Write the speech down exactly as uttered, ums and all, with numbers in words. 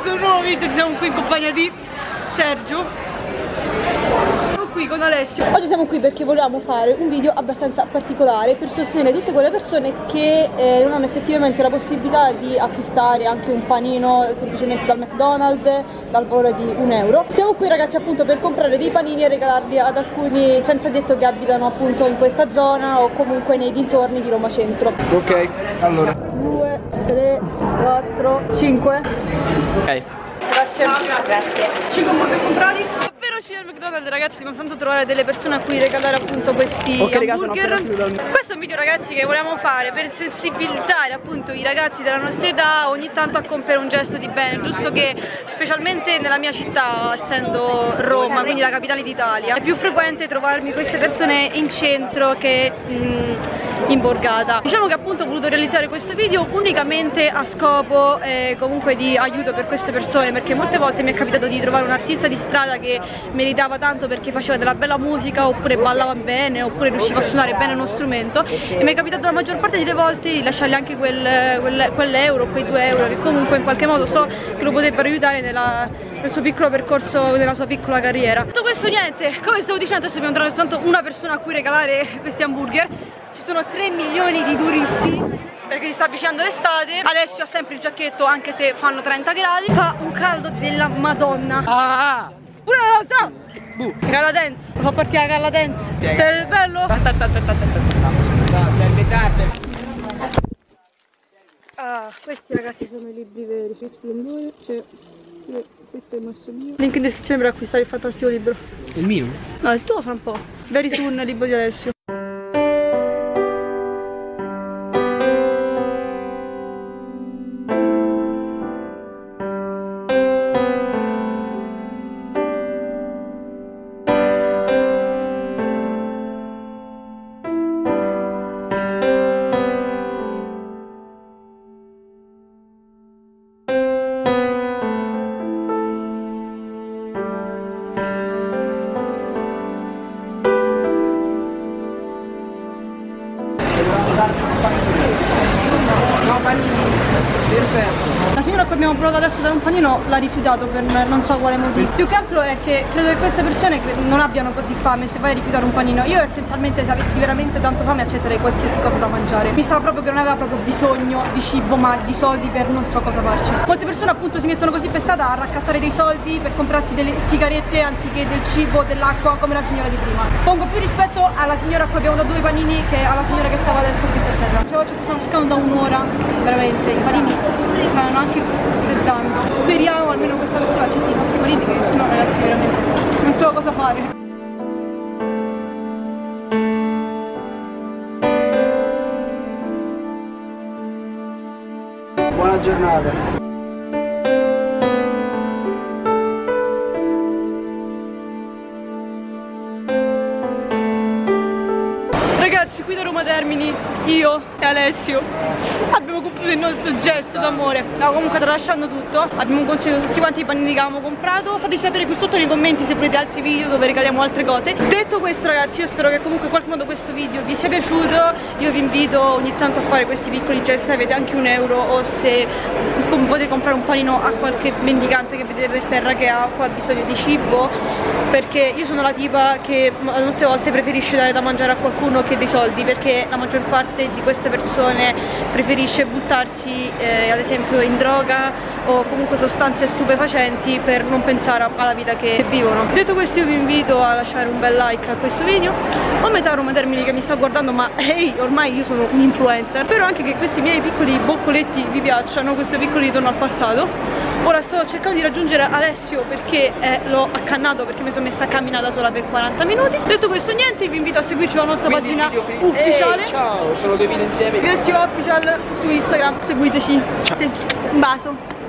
questo nuovo video. Siamo qui in compagnia di Sergio. Siamo qui con Alessio. Oggi siamo qui perché volevamo fare un video abbastanza particolare per sostenere tutte quelle persone che eh, non hanno effettivamente la possibilità di acquistare anche un panino semplicemente dal McDonald's dal valore di un euro. Siamo qui ragazzi appunto per comprare dei panini e regalarli ad alcuni senza detto che abitano appunto in questa zona o comunque nei dintorni di Roma Centro. Ok, allora due, tre, quattro, cinque. Ok. Grazie. Grazie. cinque hamburger comprati. Davvero uscire al McDonald's ragazzi, dobbiamo tanto trovare delle persone a cui regalare appunto questi okay, hamburger. Ragazzi, questo è un video ragazzi che volevamo fare per sensibilizzare appunto i ragazzi della nostra età ogni tanto a compiere un gesto di bene, giusto che specialmente nella mia città, essendo Roma, quindi la capitale d'Italia, è più frequente trovarmi queste persone in centro che mh, in borgata. Diciamo che appunto ho voluto realizzare questo video unicamente a scopo eh, comunque di aiuto per queste persone, perché molte volte mi è capitato di trovare un artista di strada che meritava tanto perché faceva della bella musica oppure ballava bene oppure riusciva a suonare bene uno strumento, e mi è capitato la maggior parte delle volte di lasciargli anche quel, quel, quell'euro, quei due euro che comunque in qualche modo so che lo potrebbero aiutare nella, nel suo piccolo percorso, nella sua piccola carriera. Tutto questo niente, come stavo dicendo adesso dobbiamo trovare soltanto una persona a cui regalare questi hamburger. Ci sono tre milioni di turisti perché si sta avvicinando l'estate. Alessio ha sempre il giacchetto anche se fanno trenta gradi. Fa un caldo della madonna. Ah! Pure non lo so! Buh. Gala dance. Lo fa partire la gala dance. Sei bello? Ah, questi ragazzi sono i libri veri. C'è Splendore, c'è... questo è il nostro mio. Link in descrizione per acquistare il fantastico libro. Il mio? No, il tuo fra un po'. Very soon, il libro di Alessio. La signora a cui abbiamo provato adesso a dare un panino l'ha rifiutato per non so quale motivo. Più che altro è che credo che queste persone non abbiano così fame se vai a rifiutare un panino. Io essenzialmente se avessi veramente tanto fame accetterei qualsiasi cosa da mangiare. Mi sa proprio che non aveva proprio bisogno di cibo ma di soldi per non so cosa farci. Molte persone appunto si mettono così per strada a raccattare dei soldi per comprarsi delle sigarette anziché del cibo, dell'acqua come la signora di prima. Pongo più rispetto alla signora a cui abbiamo dato due panini che alla signora che stava adesso qui per terra. Cioè oggi stiamo cercando da un'ora, veramente, i panini stanno anche freddando. Speriamo almeno questa persona accetti i nostri panini, che sennò ragazzi veramente non so cosa fare. Buona giornata. Ragazzi, qui da Roma Termini, io e Alessio abbiamo compiuto il nostro gesto d'amore. No, comunque tralasciando tutto, abbiamo conseguito tutti quanti i panini che avevamo comprato. Fateci sapere qui sotto nei commenti se volete altri video dove regaliamo altre cose. Detto questo ragazzi, io spero che comunque in qualche modo questo video vi sia piaciuto. Io vi invito ogni tanto a fare questi piccoli gesti se avete anche un euro o se potete comprare un panino a qualche mendicante che vedete per terra che ha qua bisogno di cibo, perché io sono la tipa che molte volte preferisce dare da mangiare a qualcuno che dei soldi, perché la maggior parte di queste persone preferisce buttarsi eh, ad esempio in droga o comunque sostanze stupefacenti per non pensare alla vita che vivono. Detto questo io vi invito a lasciare un bel like a questo video, o metà Roma Termini che mi sta guardando, ma ehi, hey, ormai io sono un influencer. Spero anche che questi miei piccoli boccoletti vi piacciono, questo piccolo ritorno al passato. Ora sto cercando di raggiungere Alessio perché eh, l'ho accannato perché mi sono messa a camminare da sola per quaranta minuti. Detto questo niente, vi invito a seguirci sulla nostra Quindi pagina ufficiale. Ehi, ciao, sono due video insieme. Io Official su Instagram, seguiteci. Ciao. Un bacio.